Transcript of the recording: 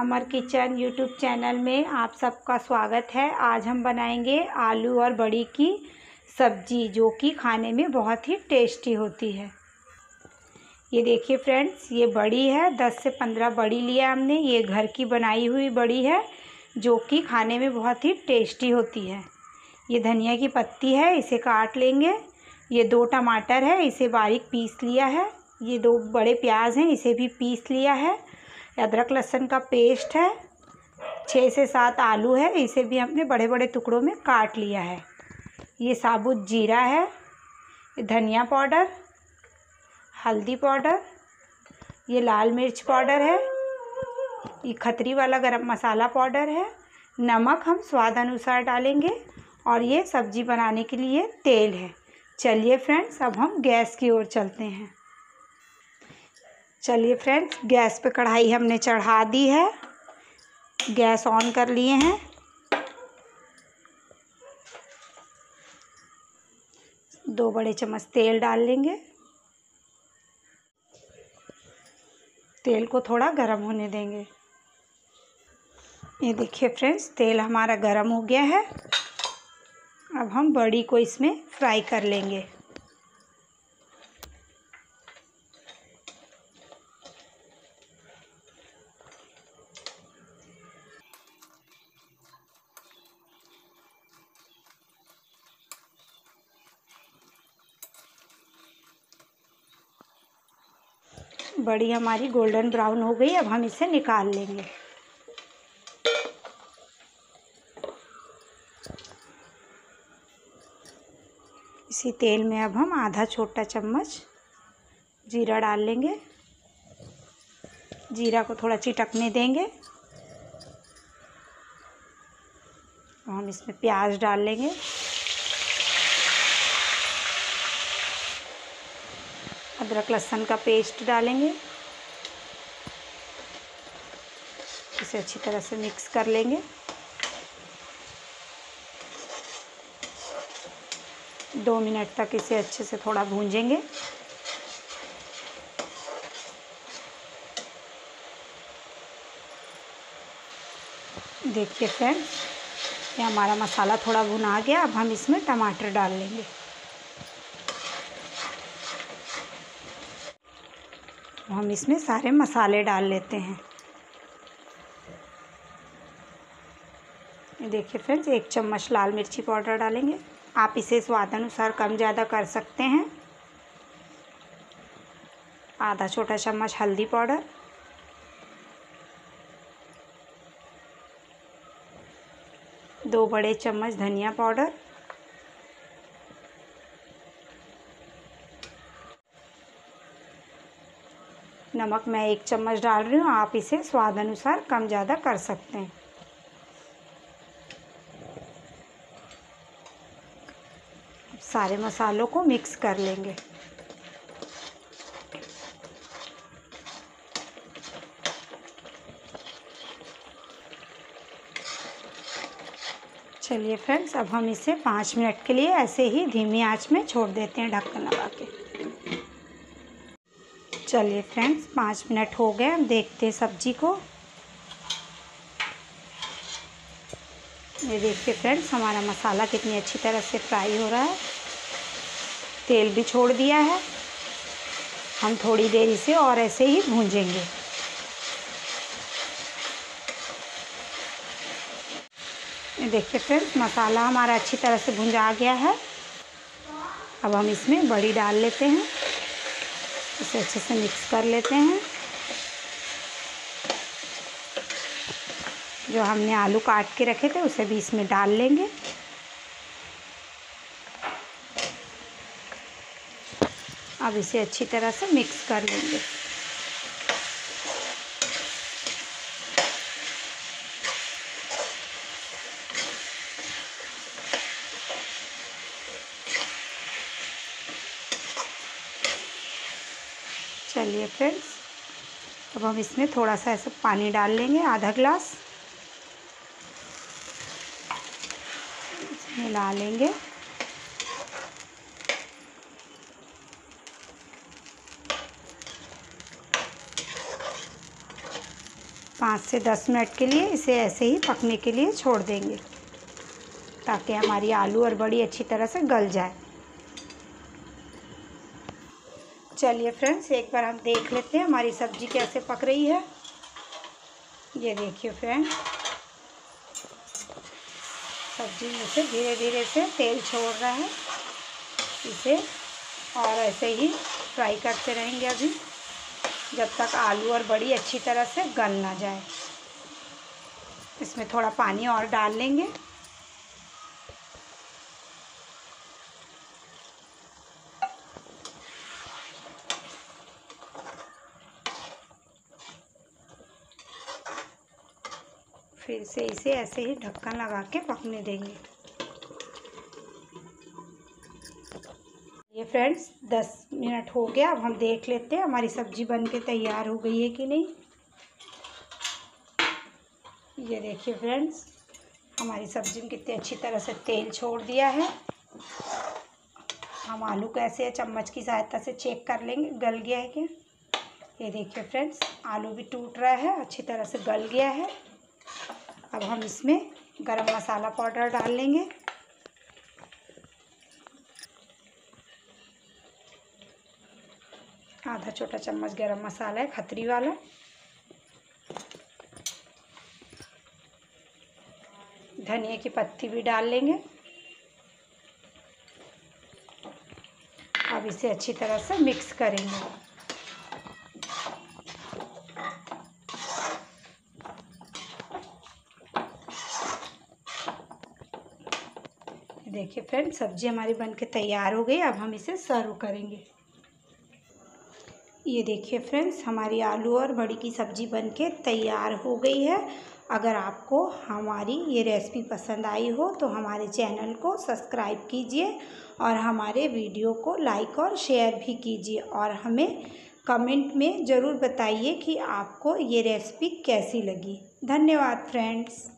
अमर kitchen YouTube channel में आप सबका स्वागत है। आज हम बनाएंगे आलू और बड़ी की सब्जी, जो कि खाने में बहुत ही टेस्टी होती है। ये देखिए फ्रेंड्स, ये बड़ी है, 10 से 15 बड़ी लिया हमने। ये घर की बनाई हुई बड़ी है, जो कि खाने में बहुत ही टेस्टी होती है। ये धनिया की पत्ती है, इसे काट लेंगे। ये 2 टमाटर है, इसे बारीक पीस लिया है। ये 2 बड़े प्याज हैं, इसे भी पीस लिया है। अदरक लहसुन का पेस्ट है। 6 से 7 आलू है, इसे भी हमने बड़े बड़े टुकड़ों में काट लिया है। ये साबुत जीरा है, ये धनिया पाउडर, हल्दी पाउडर, ये लाल मिर्च पाउडर है, ये खतरी वाला गरम मसाला पाउडर है। नमक हम स्वाद अनुसार डालेंगे और ये सब्जी बनाने के लिए तेल है। चलिए फ्रेंड्स, अब हम गैस की ओर चलते हैं। चलिए फ्रेंड्स, गैस पे कढ़ाई हमने चढ़ा दी है। गैस ऑन कर लिए हैं। दो बड़े चम्मच तेल डाल लेंगे। तेल को थोड़ा गरम होने देंगे। ये देखिए फ्रेंड्स, तेल हमारा गरम हो गया है। अब हम बड़ी को इसमें फ्राई कर लेंगे। बड़ी हमारी गोल्डन ब्राउन हो गई। अब हम इसे निकाल लेंगे। इसी तेल में अब हम आधा छोटा चम्मच जीरा डाल लेंगे। जीरा को थोड़ा चिटकने देंगे। हम इसमें प्याज डाल लेंगे। अदरक लहसुन का पेस्ट डालेंगे। इसे अच्छी तरह से मिक्स कर लेंगे। 2 मिनट तक इसे अच्छे से थोड़ा भूंजेंगे। देखिए फ्रेंड्स, ये हमारा मसाला थोड़ा भुना गया। अब हम इसमें टमाटर डाल लेंगे। हम इसमें सारे मसाले डाल लेते हैं। ये देखिए फ्रेंड्स, 1 चम्मच लाल मिर्ची पाउडर डालेंगे। आप इसे स्वाद अनुसार कम ज़्यादा कर सकते हैं। आधा छोटा चम्मच हल्दी पाउडर, 2 बड़े चम्मच धनिया पाउडर, नमक मैं 1 चम्मच डाल रही हूँ। आप इसे स्वाद अनुसार कम ज़्यादा कर सकते हैं। सारे मसालों को मिक्स कर लेंगे। चलिए फ्रेंड्स, अब हम इसे 5 मिनट के लिए ऐसे ही धीमी आंच में छोड़ देते हैं, ढक्कन लगा के। चलिए फ्रेंड्स, 5 मिनट हो गए। हम देखते हैं सब्जी को। ये देखिए फ्रेंड्स, हमारा मसाला कितनी अच्छी तरह से फ्राई हो रहा है। तेल भी छोड़ दिया है। हम थोड़ी देर इसे और ऐसे ही भूंजेंगे। ये देखिए फ्रेंड्स, मसाला हमारा अच्छी तरह से भुंजा गया है। अब हम इसमें बड़ी डाल लेते हैं। इसे अच्छे से मिक्स कर लेते हैं। जो हमने आलू काट के रखे थे, उसे भी इसमें डाल लेंगे। अब इसे अच्छी तरह से मिक्स कर लेंगे। चलिए फ्रेंड्स, अब हम इसमें थोड़ा सा ऐसा पानी डाल लेंगे, आधा ग्लास। मिला लेंगे। 5 से 10 मिनट के लिए इसे ऐसे ही पकने के लिए छोड़ देंगे, ताकि हमारी आलू और बड़ी अच्छी तरह से गल जाए। चलिए फ्रेंड्स, एक बार हम देख लेते हैं हमारी सब्ज़ी कैसे पक रही है। ये देखिए फ्रेंड्स, सब्ज़ी में से धीरे धीरे से तेल छोड़ रहा है। इसे और ऐसे ही फ्राई करते रहेंगे अभी, जब तक आलू और बड़ी अच्छी तरह से गल ना जाए। इसमें थोड़ा पानी और डाल लेंगे। फिर से इसे ऐसे ही ढक्कन लगा के पकने देंगे। ये फ्रेंड्स 10 मिनट हो गया। अब हम देख लेते हैं हमारी सब्ज़ी बन के तैयार हो गई है कि नहीं। ये देखिए फ्रेंड्स, हमारी सब्ज़ी में कितनी अच्छी तरह से तेल छोड़ दिया है। हम आलू को ऐसे चम्मच की सहायता से चेक कर लेंगे गल गया है क्या। ये देखिए फ्रेंड्स, आलू भी टूट रहा है, अच्छी तरह से गल गया है। अब हम इसमें गरम मसाला पाउडर डाल लेंगे। आधा छोटा चम्मच गरम मसाला है, खतरी वाला। धनिया की पत्ती भी डाल लेंगे। अब इसे अच्छी तरह से मिक्स करेंगे। देखिए फ्रेंड्स, सब्ज़ी हमारी बनके तैयार हो गई। अब हम इसे सर्व करेंगे। ये देखिए फ्रेंड्स, हमारी आलू और बड़ी की सब्ज़ी बनके तैयार हो गई है। अगर आपको हमारी ये रेसिपी पसंद आई हो तो हमारे चैनल को सब्सक्राइब कीजिए और हमारे वीडियो को लाइक और शेयर भी कीजिए, और हमें कमेंट में ज़रूर बताइए कि आपको ये रेसिपी कैसी लगी। धन्यवाद फ्रेंड्स।